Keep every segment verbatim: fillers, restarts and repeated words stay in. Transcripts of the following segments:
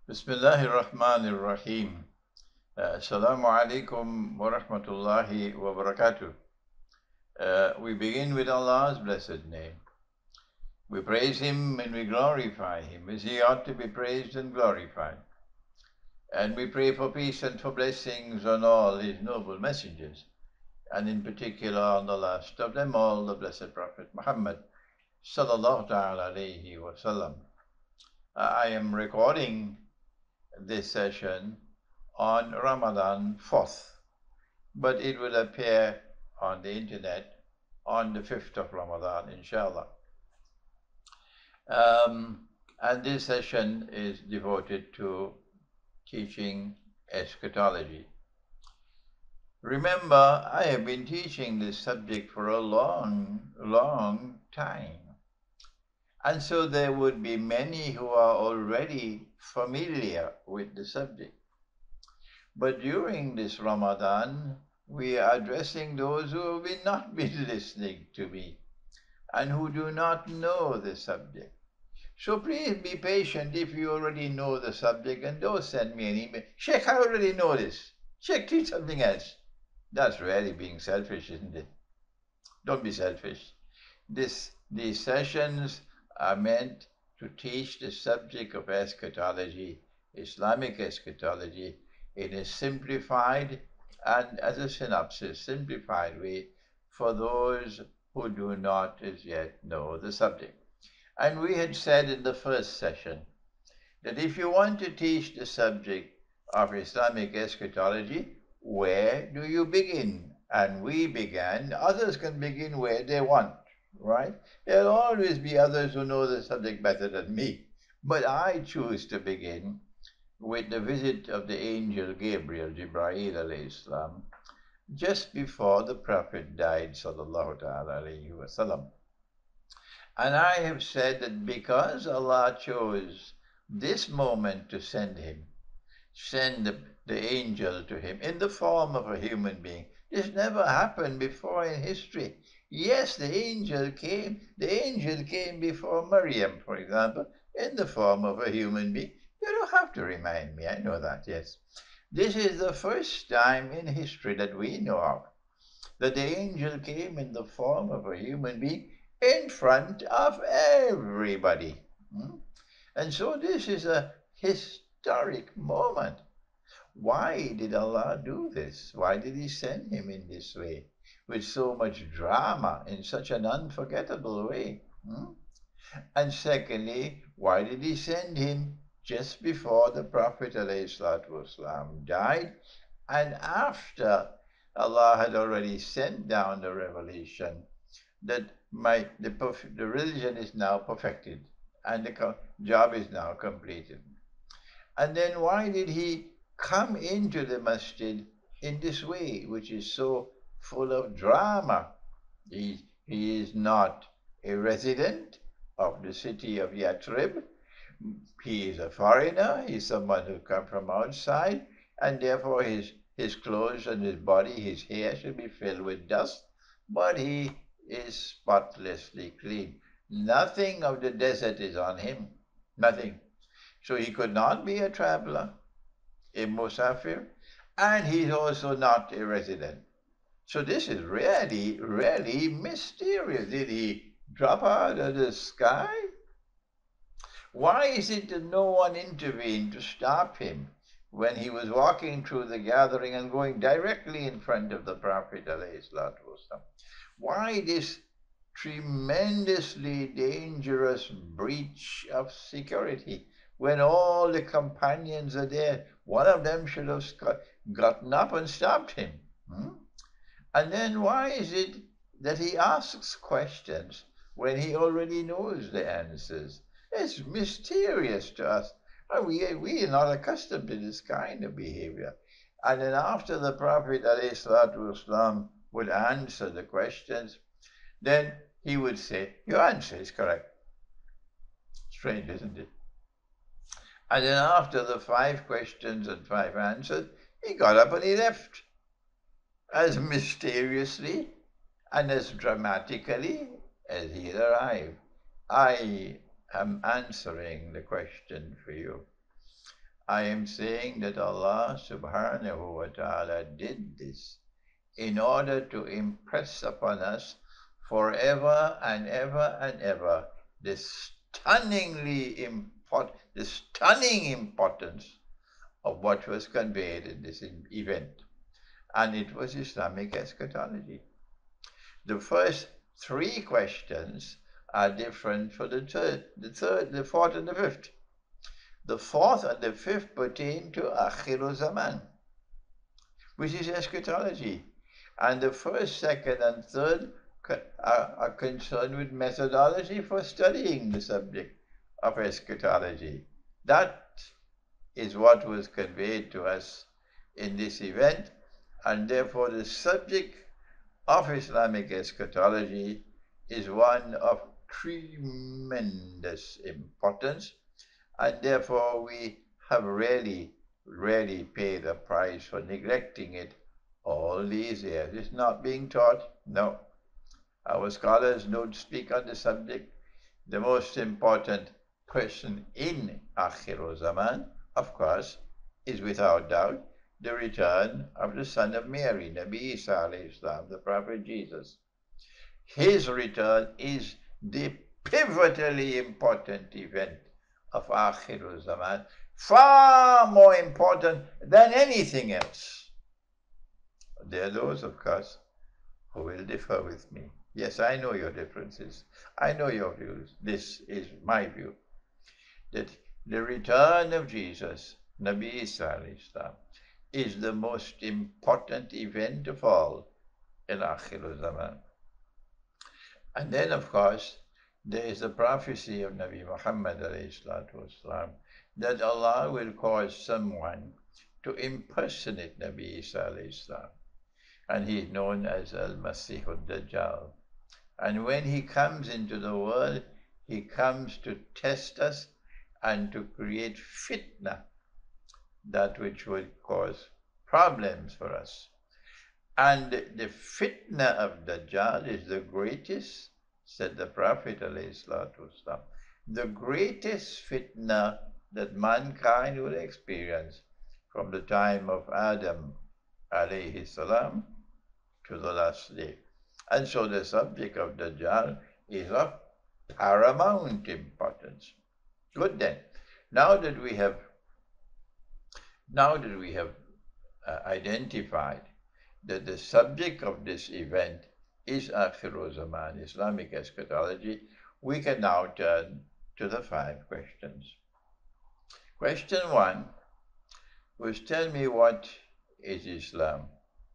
Bismillahir Rahmanir Rahim. Uh, Assalamu alaikum wa rahmatullahi wa barakatuh. Uh, we begin with Allah's blessed name. We praise Him and we glorify Him as He ought to be praised and glorified. And we pray for peace and for blessings on all His noble messengers, and in particular on the last of them all, the Blessed Prophet Muhammad sallallahu ta'ala alayhi wa sallam. Uh, I am recording this session on Ramadan fourth, but it will appear on the internet on the fifth of Ramadan, inshallah. Um, and this session is devoted to teaching eschatology. Remember, I have been teaching this subject for a long, long time. And so there would be many who are already familiar with the subject. But during this Ramadan, we are addressing those who have not been listening to me and who do not know the subject. So please be patient if you already know the subject, and don't send me an email. Sheikh, I already know this. Sheikh, teach something else. That's really being selfish, isn't it? Don't be selfish. This, these sessions are meant to teach the subject of eschatology, Islamic eschatology, in a simplified and, as a synopsis, simplified way for those who do not as yet know the subject. And we had said in the first session that if you want to teach the subject of Islamic eschatology, where do you begin? And we began, others can begin where they want, right? There'll always be others who know the subject better than me. But I choose to begin with the visit of the angel Gabriel, Jibreel alayhi salam, just before the Prophet died, sallallahu ta'ala alayhi wasallam. And I have said that because Allah chose this moment to send him, send the, the angel to him in the form of a human being, this never happened before in history. Yes, the angel came, the angel came before Maryam, for example, in the form of a human being. You don't have to remind me, I know that, yes. This is the first time in history that we know of that the angel came in the form of a human being in front of everybody. Hmm? And so this is a historic moment. Why did Allah do this? Why did He send him in this way, with so much drama, in such an unforgettable way? Hmm? And secondly, why did He send him just before the Prophet ﷺ died and after Allah had already sent down the revelation that my the, the religion is now perfected and the job is now completed? And then why did he come into the masjid in this way, which is so full of drama? He, he is not a resident of the city of Yathrib. He is a foreigner. He's someone who come from outside, and therefore his, his clothes and his body, his hair should be filled with dust, but he is spotlessly clean. Nothing of the desert is on him. Nothing. So he could not be a traveler, a musafir, and he's also not a resident. So this is really, really mysterious. Did he drop out of the sky? Why is it that no one intervened to stop him when he was walking through the gathering and going directly in front of the Prophet ﷺ? Why this tremendously dangerous breach of security when all the companions are there? One of them should have gotten up and stopped him. Hmm? And then why is it that he asks questions when he already knows the answers? It's mysterious to us. We, we are not accustomed to this kind of behavior. And then after the Prophet ﷺ would answer the questions, then he would say, your answer is correct. Strange, isn't it? And then after the five questions and five answers, he got up and he left. As mysteriously and as dramatically as he had arrived. I am answering the question for you. I am saying that Allah subhanahu wa ta'ala did this in order to impress upon us forever and ever and ever the stunningly import, the stunning importance of what was conveyed in this event. And it was Islamic eschatology. The first three questions are different for the third, the third, the fourth, and the fifth. The fourth and the fifth pertain to Akhiru Zaman, which is eschatology. And the first, second, and third are, are concerned with methodology for studying the subject of eschatology. That is what was conveyed to us in this event, and therefore the subject of Islamic eschatology is one of tremendous importance, and therefore we have really, really paid the price for neglecting it all these years. It's not being taught, no. Our scholars don't speak on the subject. The most important question in Akhiru Zaman, of course, is without doubt the return of the son of Mary, Nabi Isa alayhi salam, the Prophet Jesus. His return is the pivotally important event of Akhiru Zaman, far more important than anything else. There are those, of course, who will differ with me. Yes, I know your differences. I know your views. This is my view. That the return of Jesus, Nabi Isa alayhi salam, is the most important event of all in Akhir Zaman. And then, of course, there is the prophecy of Nabi Muhammad alayhi salatu wasalam, that Allah will cause someone to impersonate Nabi Isa alayhi salam. And he is known as Al-Masih al-Dajjal. And when he comes into the world, he comes to test us and to create fitna, that which would cause problems for us. And the fitna of Dajjal is the greatest, said the Prophet ﷺ, the greatest fitna that mankind will experience from the time of Adam alayhi salam to the last day. And so the subject of Dajjal is of paramount importance. Good then. Now that we have, now that we have uh, identified that the subject of this event is Akhiru Zaman, Islamic eschatology, we can now turn to the five questions. Question one was, tell me what is Islam?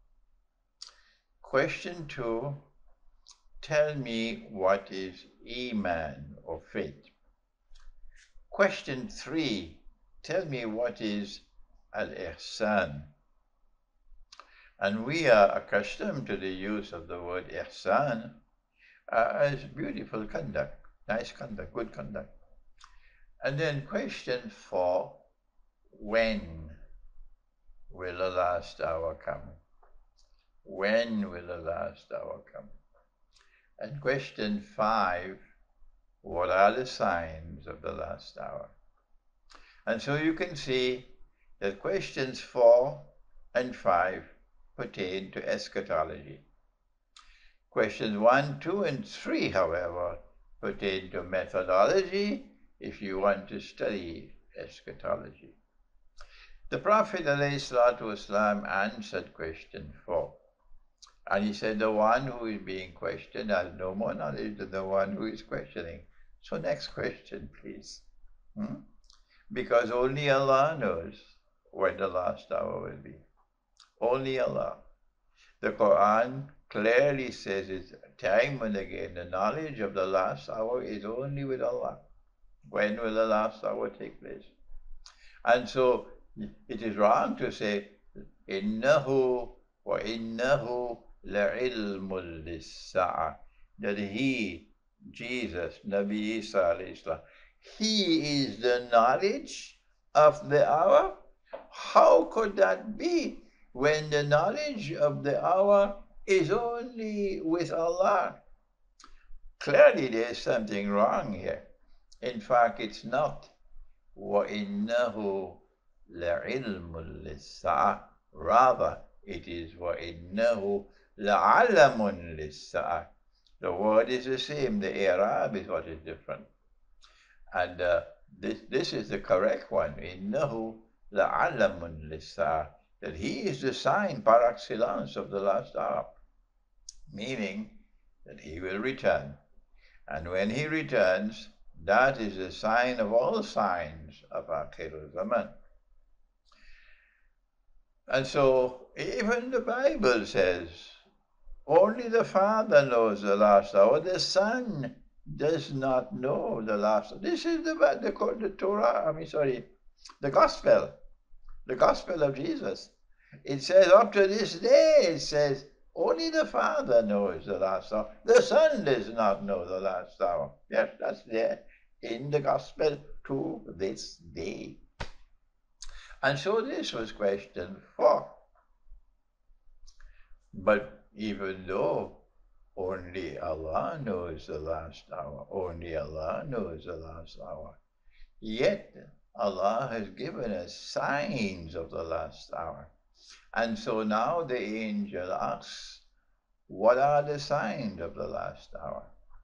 Question two, tell me what is Iman or faith? Question three, tell me what is Al-Ihsan? And we are accustomed to the use of the word Ihsan uh, as beautiful conduct, nice conduct, good conduct. And then question four, when will the last hour come? When will the last hour come? And question five, what are the signs of the last hour? And so you can see that questions four and five pertain to eschatology. Questions one, two, and three, however, pertain to methodology if you want to study eschatology. The Prophet ﷺ answered question four. And he said, the one who is being questioned has no more knowledge than the one who is questioning. So next question, please. Hmm? Because only Allah knows when the last hour will be. Only Allah. The Quran clearly says it time and again, the knowledge of the last hour is only with Allah. When will the last hour take place? And so it is wrong to say, innahu wa innahu la'ilmul lis-sa'a, that he, Jesus, Nabi Isa alayhi salam, he is the knowledge of the hour? How could that be when the knowledge of the hour is only with Allah? Clearly there's something wrong here. In fact, it's not. وَإِنَّهُ لَعِلْمٌ لِلسَّاعَةِ. Rather, it is وَإِنَّهُ لَعَلَمٌ لِلسَّاعَةِ. The word is the same, the Arab is what is different. And uh, this, this is the correct one. إِنَّهُ لَعَلَمٌ لِلسَّاعَةِ. That he is the sign par excellence of the last hour. Meaning that he will return. And when he returns, that is a sign of all signs of Akhir Zaman. And so even the Bible says, only the Father knows the last hour. The Son does not know the last hour. This is the, the, the Torah, I mean, sorry, the Gospel, the Gospel of Jesus. It says up to this day, it says, only the Father knows the last hour. The Son does not know the last hour. Yes, that's there in the Gospel to this day. And so this was question four. But even though only Allah knows the last hour, only Allah knows the last hour, yet Allah has given us signs of the last hour. And so now the angel asks, what are the signs of the last hour?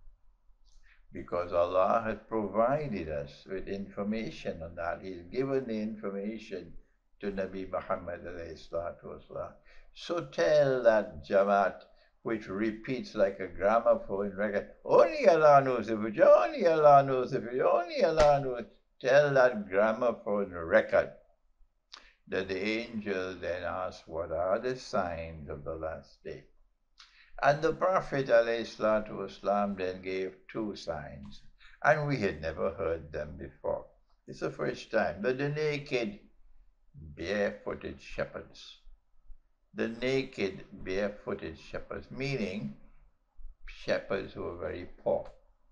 Because Allah has provided us with information on that. He's given the information to Nabi Muhammad alayhi salatu wasalam. So tell that Jamaat, which repeats like a gramophone record, only Allah knows the future, only Allah knows the future, only Allah knows. Tell that gramophone record that the angel then asks, what are the signs of the last day? And the Prophet ﷺ then gave two signs, and we had never heard them before. It's the first time. But the naked, barefooted shepherds. The naked, barefooted shepherds, meaning shepherds who are very poor.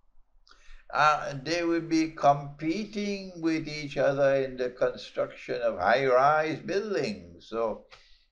Uh, they would be competing with each other in the construction of high-rise buildings. So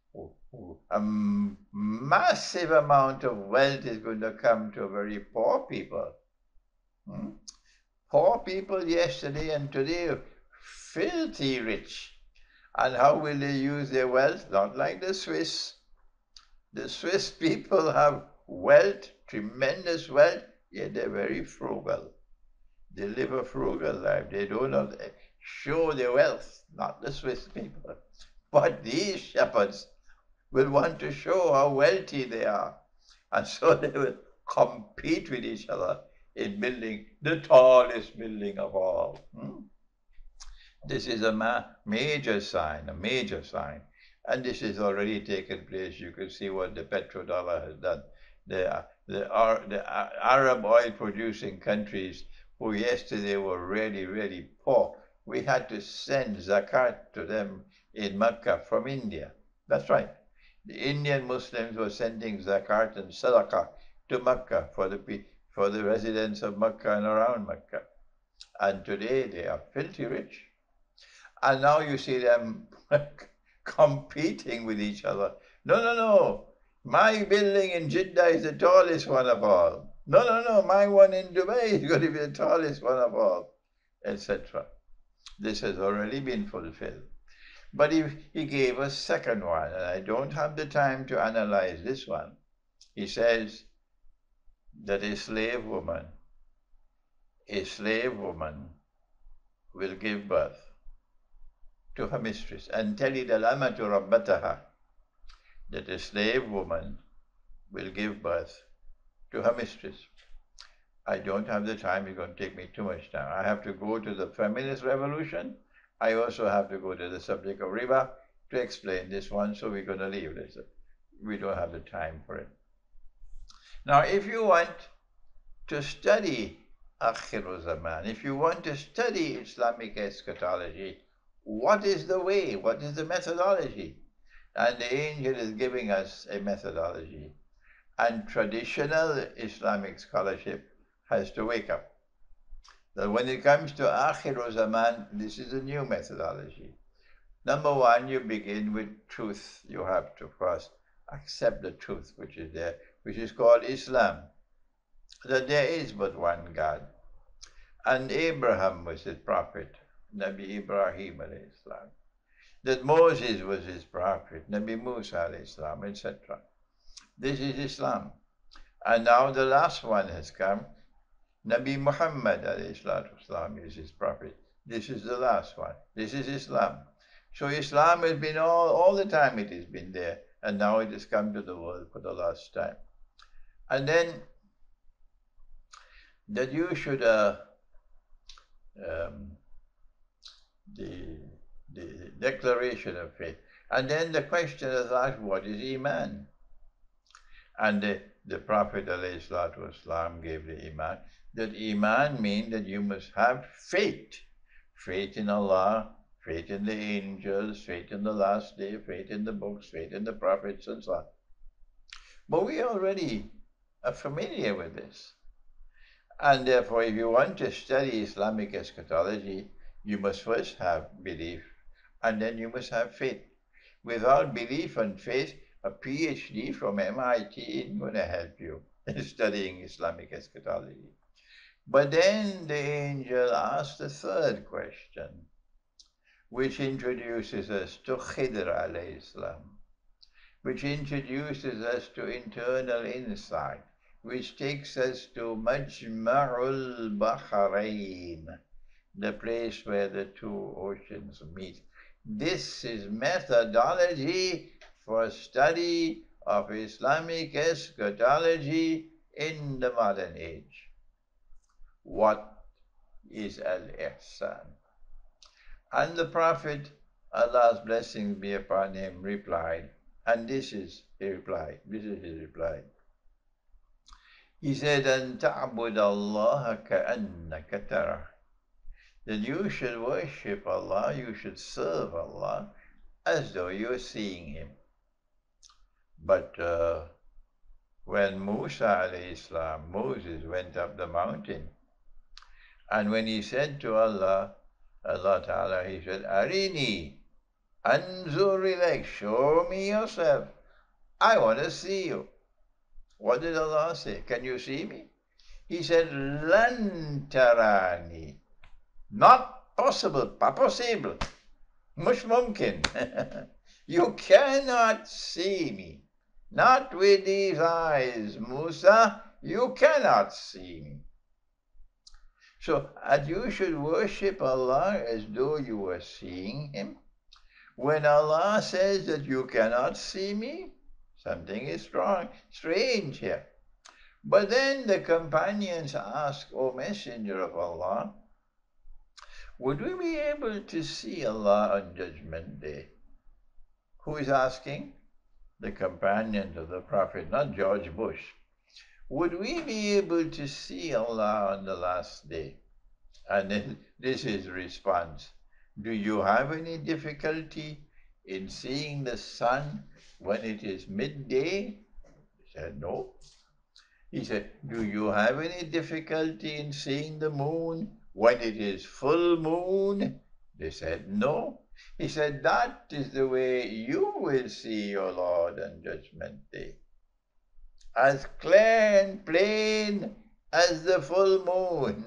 a massive amount of wealth is going to come to very poor people. Hmm? Poor people yesterday and today are filthy rich. And how will they use their wealth? Not like the Swiss. The Swiss people have wealth, tremendous wealth, yet they're very frugal. They live a frugal life. They do not show their wealth, not the Swiss people. But these shepherds will want to show how wealthy they are. And so they will compete with each other in building the tallest building of all. Hmm? This is a ma major sign, a major sign. And this has already taken place. You can see what the petrodollar has done. The, the, the Arab oil producing countries who yesterday were really, really poor, we had to send zakat to them in Mecca from India. That's right. The Indian Muslims were sending zakat and sadaqah to Mecca for the, for the residents of Mecca and around Mecca. And today they are filthy rich. And now you see them competing with each other. No, no, no. My building in Jeddah is the tallest one of all. No, no, no. My one in Dubai is going to be the tallest one of all, et cetera. This has already been fulfilled. But he, he gave a second one, and I don't have the time to analyze this one. He says that a slave woman, a slave woman will give birth to her mistress. And تَلِدَ الْأَمَةُ رَبَّتَهَا, that a slave woman will give birth to her mistress. I don't have the time, it's going to take me too much time. I have to go to the feminist revolution. I also have to go to the subject of riba to explain this one, so we're going to leave this. We don't have the time for it. Now, if you want to study Akhir Zaman, if you want to study Islamic eschatology, what is the way? What is the methodology? And the angel is giving us a methodology. And traditional Islamic scholarship has to wake up. That when it comes to Akhir Zaman, this is a new methodology. Number one, you begin with truth. You have to first accept the truth which is there, which is called Islam. That there is but one God. And Abraham was his prophet, Nabi Ibrahim alayhi salam. that Moses was his prophet, Nabi Musa alayhi salam, et cetera. This is Islam. And now the last one has come. Nabi Muhammad alayhi salatu wasalam is his prophet. This is the last one. This is Islam. So Islam has been all, all the time it has been there. And now it has come to the world for the last time. And then that you should, uh, um, the, the declaration of faith. And then the question is asked, what is Iman? And the, the Prophet ﷺ gave the Iman. That Iman means that you must have faith. Faith in Allah, faith in the angels, faith in the last day, faith in the books, faith in the prophets and so on. But we already are familiar with this. And therefore, if you want to study Islamic eschatology, you must first have belief, and then you must have faith. Without belief and faith, a PhD from M I T isn't going to help you in studying Islamic eschatology. But then the angel asked the third question, which introduces us to Khidr alayhi salam, which introduces us to internal insight, which takes us to Majma'ul Bahrain, the place where the two oceans meet. This is methodology for study of Islamic eschatology in the modern age. What is Al-Ihsan? And the Prophet, Allah's blessings be upon him, replied, and this is his reply, this is his reply. He said, أَن تَعْبُدَ اللَّهَ كَأَنَّكَ تَرَهُ. That you should worship Allah, you should serve Allah as though you're seeing Him. But uh, when Musa alayhi salam, Moses went up the mountain, and when he said to Allah, Allah Ta'ala, he said, Arini, anzur ilayk, show me yourself. I want to see you. What did Allah say? Can you see me? He said, Lan tarani. Not possible, pas possible. Mush mumkin. You cannot see me. Not with these eyes, Musa. You cannot see me. So, and you should worship Allah as though you were seeing Him. When Allah says that you cannot see me, something is strong, strange here. But then the companions ask, O Messenger of Allah, would we be able to see Allah on Judgment Day? Who is asking? The companions of the Prophet, not George Bush. Would we be able to see Allah on the last day? And then this is the response. Do you have any difficulty in seeing the sun when it is midday? He said, no. He said, do you have any difficulty in seeing the moon when it is full moon? They said, no. He said, that is the way you will see your Lord on Judgment Day. As clear and plain as the full moon.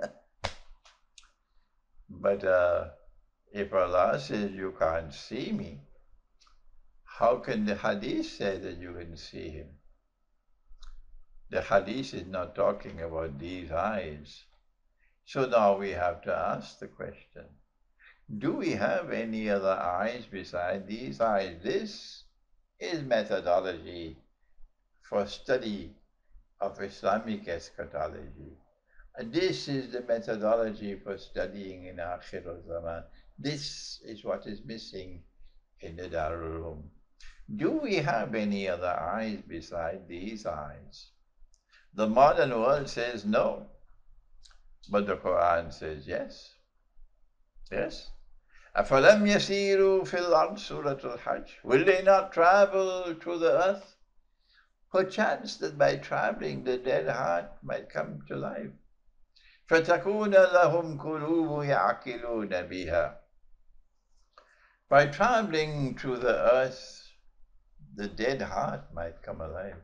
But uh, if Allah says you can't see me, how can the hadith say that you can see Him? The hadith is not talking about these eyes. So now we have to ask the question, do we have any other eyes beside these eyes? This is methodology for study of Islamic eschatology. And this is the methodology for studying in Akhir al-Zaman. This is what is missing in the Darul Uloom. Do we have any other eyes beside these eyes? The modern world says no, but the Quran says yes. Yes. أَفَلَمْ يَسِيرُوا فِي الْأَرْضِ Surah Al-Hajj. Will they not travel through the earth? Perchance that by traveling the dead heart might come to life. فَتَكُونَ لَهُمْ قُلُوبٌ يَعْقِلُونَ بِهَا. By traveling through the earth, the dead heart might come alive.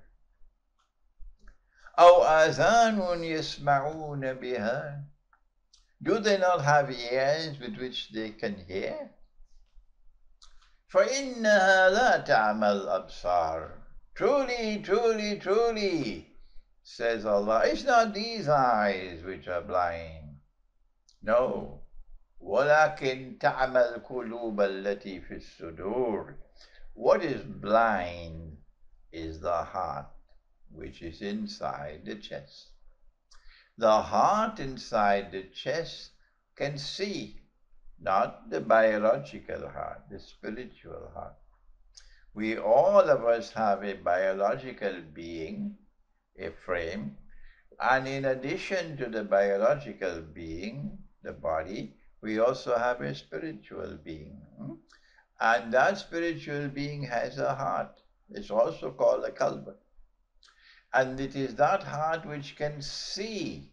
أَوْ آذَانٌ يَسْمَعُونَ بِهَا. Do they not have ears with which they can hear? فَإِنَّهَا لَا تَعْمَى الْأَبْصَارِ. Truly, truly, truly, says Allah, it's not these eyes which are blind. No. وَلَكِنْ تَعْمَى الْقُلُوبَ الَّتِي فِي الصُّدُورِ. What is blind is the heart, which is inside the chest. The heart inside the chest can see, not the biological heart, the spiritual heart. We all of us have a biological being, a frame, and in addition to the biological being, the body, we also have a spiritual being. And that spiritual being has a heart. It's also called a qalb. And it is that heart which can see.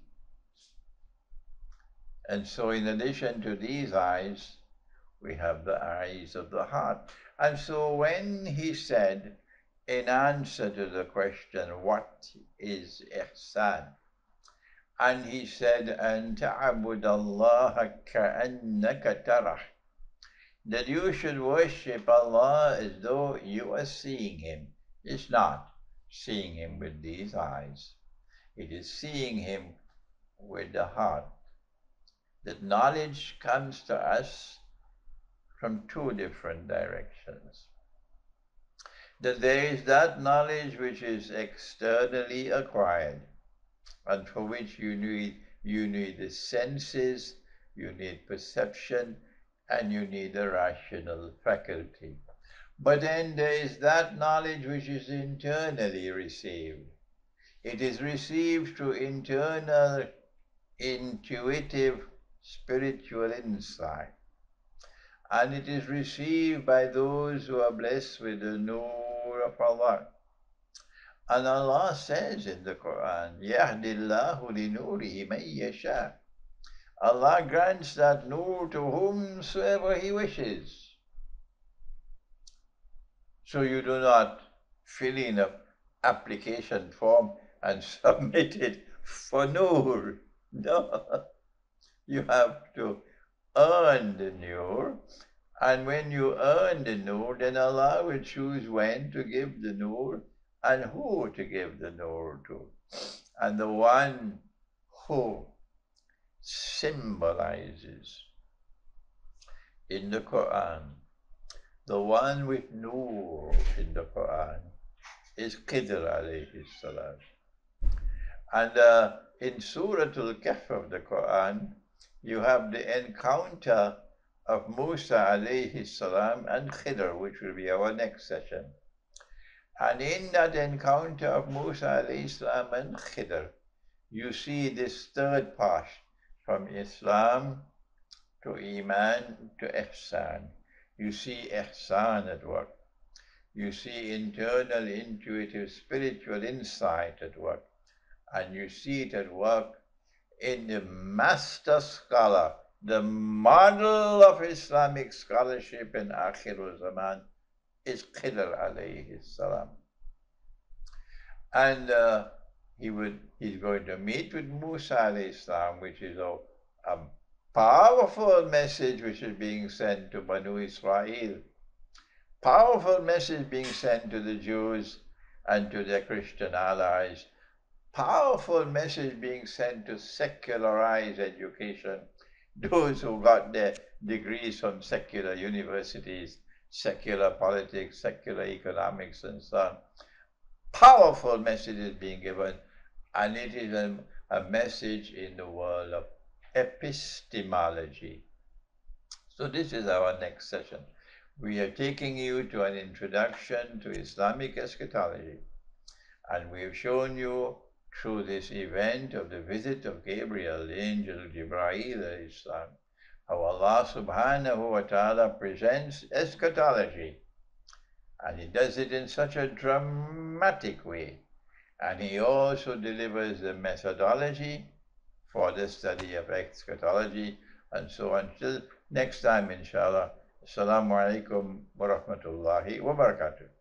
And so in addition to these eyes, we have the eyes of the heart. And so when he said, in answer to the question, what is ihsan? And he said, أَن تَعْبُدَ اللَّهَ كَأَنَّكَ تَرَهُ, that you should worship Allah as though you are seeing Him. It's not seeing Him with these eyes. It is seeing Him with the heart. That knowledge comes to us from two different directions. That there is that knowledge which is externally acquired, and for which you need, you need the senses, you need perception, and you need a rational faculty. But then there is that knowledge which is internally received. It is received through internal, intuitive, spiritual insight. And it is received by those who are blessed with the nur of Allah. And Allah says in the Quran, يَهْدِ اللَّهُ لِنُورِهِ مَن يَشَاءُ. Allah grants that nur to whomsoever He wishes. So you do not fill in an application form and submit it for nur. No. You have to earn the nur. And when you earn the nur, then Allah will choose when to give the nur and who to give the nur to. And the one who symbolizes in the Quran, the one with nur in the Quran, is Khidr alayhi salam. And uh, in Surah Al-Kahf of the Quran, you have the encounter of Musa alayhi salam and Khidr, which will be our next session. And in that encounter of Musa alayhi salam and Khidr, you see this third path from Islam to Iman to Ihsan. You see Ihsan at work. You see internal, intuitive, spiritual insight at work. And you see it at work in the master scholar, the model of Islamic scholarship in Akhirul Zaman is Khidr alayhi salam. And uh, he would, he's going to meet with Musa alayhi salam, which is a, a powerful message which is being sent to Banu Israel. Powerful message being sent to the Jews and to their Christian allies. Powerful message being sent to secularized education. Those who got their degrees from secular universities, secular politics, secular economics, and so on. Powerful message is being given, and it is a, a message in the world of epistemology. So this is our next session. We are taking you to an introduction to Islamic eschatology, and we have shown you through this event of the visit of Gabriel, the angel Jibreel alayhi salam, how Allah subhanahu wa ta'ala presents eschatology. And He does it in such a dramatic way. And He also delivers the methodology for the study of eschatology. And so until next time, inshallah, Assalamu alaikum wa rahmatullahi wa barakatuh.